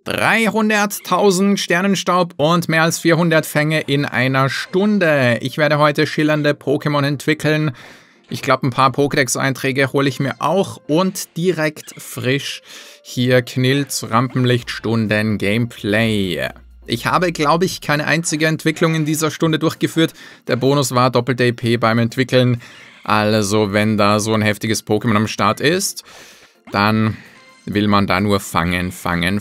300.000 Sternenstaub und mehr als 400 Fänge in einer Stunde. Ich werde heute schillernde Pokémon entwickeln. Ich glaube, ein paar Pokédex-Einträge hole ich mir auch und direkt frisch hier Knills Rampenlichtstunden Gameplay. Ich habe, glaube ich, keine einzige Entwicklung in dieser Stunde durchgeführt. Der Bonus war doppelte EP beim Entwickeln. Also, wenn da so ein heftiges Pokémon am Start ist, dann will man da nur fangen.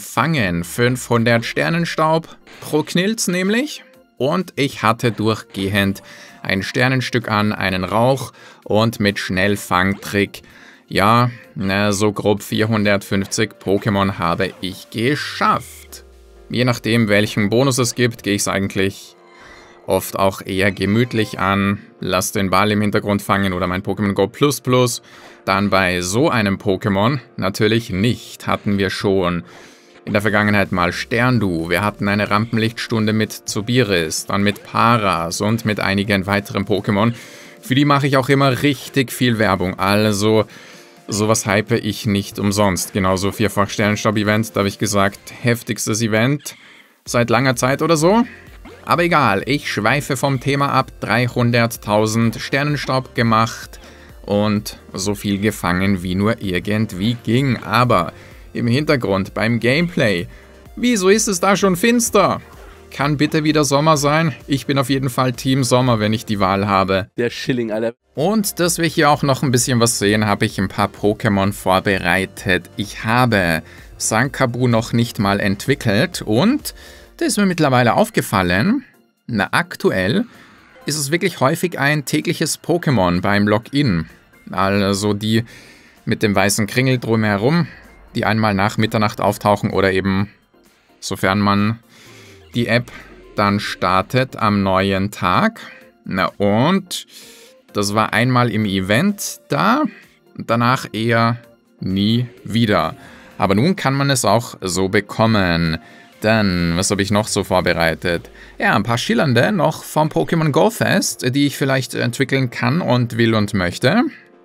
500 Sternenstaub pro Knilz nämlich. Und ich hatte durchgehend ein Sternenstück an, einen Rauch und mit Schnellfangtrick, ja, so grob 450 Pokémon habe ich geschafft. Je nachdem, welchen Bonus es gibt, gehe ich es eigentlich oft auch eher gemütlich an, lass den Ball im Hintergrund fangen oder mein Pokémon Go Plus. Dann bei so einem Pokémon natürlich nicht, hatten wir schon in der Vergangenheit mal Sterndu, wir hatten eine Rampenlichtstunde mit Zobiris, dann mit Paras und mit einigen weiteren Pokémon. Für die mache ich auch immer richtig viel Werbung, also sowas hype ich nicht umsonst. Genauso vierfach Sternenstaub-Event, da habe ich gesagt, heftigstes Event seit langer Zeit oder so. Aber egal, ich schweife vom Thema ab, 300.000 Sternenstaub gemacht und so viel gefangen wie nur irgendwie ging. Aber im Hintergrund beim Gameplay, wieso ist es da schon finster? Kann bitte wieder Sommer sein? Ich bin auf jeden Fall Team Sommer, wenn ich die Wahl habe. Der Schilling, Alter. Und dass wir hier auch noch ein bisschen was sehen, habe ich ein paar Pokémon vorbereitet. Ich habe Sankabu noch nicht mal entwickelt und da ist mir mittlerweile aufgefallen, aktuell ist es wirklich häufig ein tägliches Pokémon beim Login. Also die mit dem weißen Kringel drumherum, die einmal nach Mitternacht auftauchen oder eben, sofern man die App dann startet am neuen Tag. Und das war einmal im Event da, danach eher nie wieder. Aber nun kann man es auch so bekommen. Dann, was habe ich noch so vorbereitet? Ja, ein paar schillernde noch vom Pokémon Go Fest, die ich vielleicht entwickeln kann und will und möchte.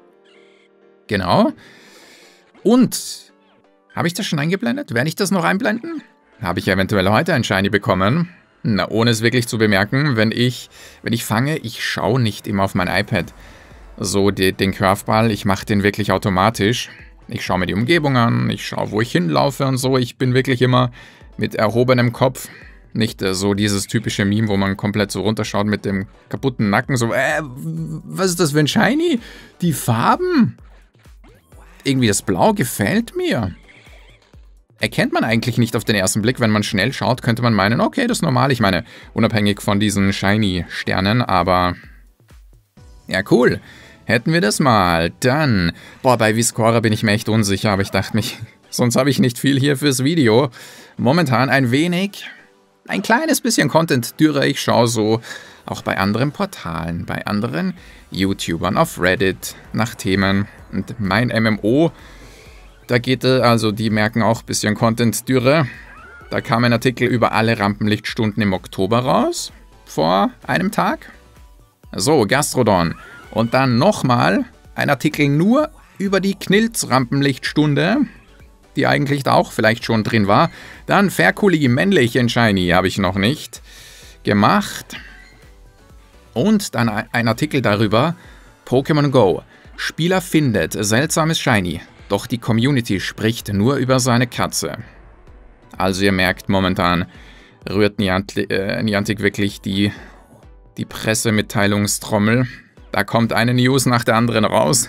Genau. Und, habe ich das schon eingeblendet? Werde ich das noch einblenden? Habe ich eventuell heute ein Shiny bekommen? Ohne es wirklich zu bemerken, wenn ich fange, ich schaue nicht immer auf mein iPad. So den Curveball, ich mache den wirklich automatisch. Ich schaue mir die Umgebung an, ich schaue, wo ich hinlaufe und so. Ich bin wirklich immer mit erhobenem Kopf. Nicht so dieses typische Meme, wo man komplett so runterschaut mit dem kaputten Nacken. So, was ist das für ein Shiny? Die Farben? Irgendwie das Blau gefällt mir. Erkennt man eigentlich nicht auf den ersten Blick, wenn man schnell schaut, könnte man meinen, okay, das ist normal. Ich meine, unabhängig von diesen Shiny-Sternen, aber ja, cool. Hätten wir das mal. Dann, bei Viscora bin ich mir echt unsicher, aber ich dachte mich, sonst habe ich nicht viel hier fürs Video. Momentan ein kleines bisschen Content-Dürre. Ich schaue so auch bei anderen Portalen, bei anderen YouTubern auf Reddit nach Themen. Und mein MMO, da geht also, die merken auch ein bisschen Content-Dürre. Da kam ein Artikel über alle Rampenlichtstunden im Oktober raus, vor einem Tag. So, Gastrodon. Und dann nochmal ein Artikel nur über die Knills Rampenlichtstunde, die eigentlich da auch vielleicht schon drin war. Dann Ferkuli, männlich in Shiny, habe ich noch nicht gemacht. Und dann ein Artikel darüber, Pokémon Go. Spieler findet seltsames Shiny, doch die Community spricht nur über seine Katze. Also ihr merkt, momentan rührt Niantic wirklich die Pressemitteilungstrommel. Da kommt eine News nach der anderen raus.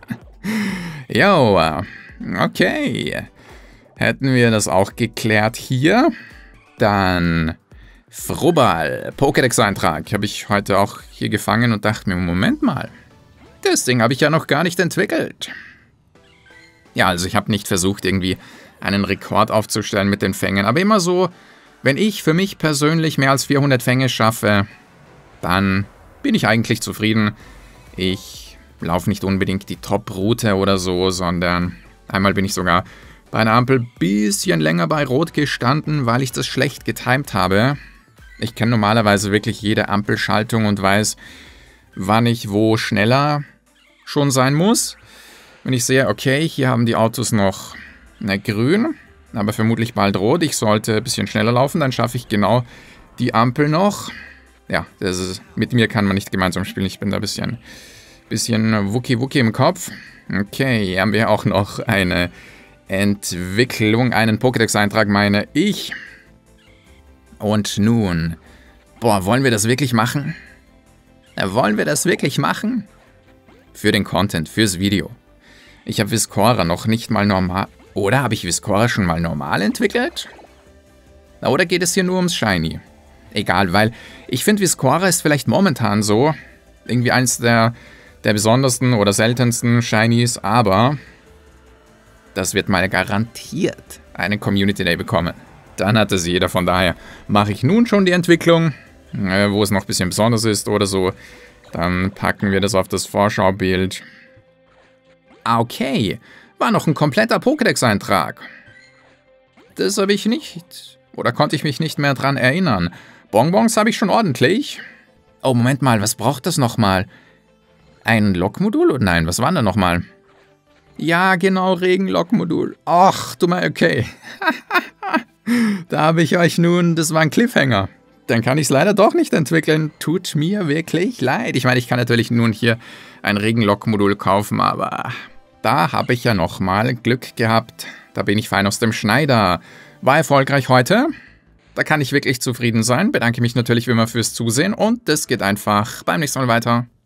Jo, okay. Hätten wir das auch geklärt hier. Dann Frubbal, Pokédex-Eintrag. Habe ich heute auch hier gefangen und dachte mir, Moment mal. Das Ding habe ich ja noch gar nicht entwickelt. Ja, also ich habe nicht versucht, irgendwie einen Rekord aufzustellen mit den Fängen. Aber immer so, wenn ich für mich persönlich mehr als 400 Fänge schaffe, dann bin ich eigentlich zufrieden. Ich laufe nicht unbedingt die Top-Route oder so, sondern einmal bin ich sogar bei einer Ampel ein bisschen länger bei Rot gestanden, weil ich das schlecht getimt habe. Ich kenne normalerweise wirklich jede Ampelschaltung und weiß, wann ich wo schneller schon sein muss. Wenn ich sehe, okay, hier haben die Autos noch grün, aber vermutlich bald rot. Ich sollte ein bisschen schneller laufen, dann schaffe ich genau die Ampel noch. Ja, mit mir kann man nicht gemeinsam spielen. Ich bin da ein bisschen Wookie im Kopf. Okay, hier haben wir auch noch eine Entwicklung, einen Pokédex-Eintrag, meine ich. Und nun, boah, wollen wir das wirklich machen? Wollen wir das wirklich machen? Für den Content, fürs Video. Ich habe Viscora noch nicht mal normal... Oder habe ich Viscora schon mal normal entwickelt? Oder geht es hier nur ums Shiny? Egal, weil ich finde, Viscora ist vielleicht momentan so irgendwie eins der besondersten oder seltensten Shinies, aber das wird mal garantiert einen Community Day bekommen. Dann hat es jeder, von daher mache ich nun schon die Entwicklung, wo es noch ein bisschen besonders ist oder so. Dann packen wir das auf das Vorschaubild. Okay, war noch ein kompletter Pokédex-Eintrag. Das habe ich nicht. Oder konnte ich mich nicht mehr dran erinnern. Bonbons habe ich schon ordentlich. Oh, Moment mal, was braucht das nochmal? Ein Lokmodul? Nein, was war da nochmal? Ja, genau, Regenlokmodul. Ach, du mal, okay. Da habe ich euch nun, das war ein Cliffhanger. Dann kann ich es leider doch nicht entwickeln. Tut mir wirklich leid. Ich meine, ich kann natürlich nun hier ein Regenlokmodul kaufen, aber da habe ich ja nochmal Glück gehabt. Da bin ich fein aus dem Schneider. War erfolgreich heute. Da kann ich wirklich zufrieden sein. Bedanke mich natürlich wie immer fürs Zusehen und es geht einfach beim nächsten Mal weiter.